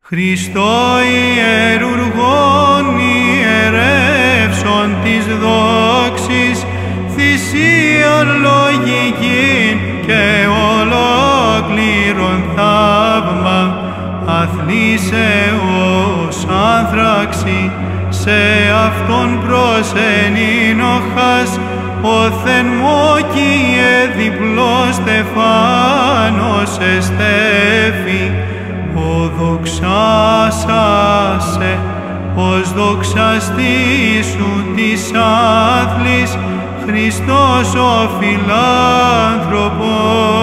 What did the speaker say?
Χριστό ιερουργόν ιερεύσον της δόξης, θυσίαν λογικήν και ολόκληρον θαύμα, αθλήσεως άνθραξη, σε αυτόν προσενήνοχας, όθεν μόκιε διπλός στεφάνος εστέφη, ο δοξάσασε, ως δοξαστής σου της άθλης, Χριστός ο φιλάνθρωπος.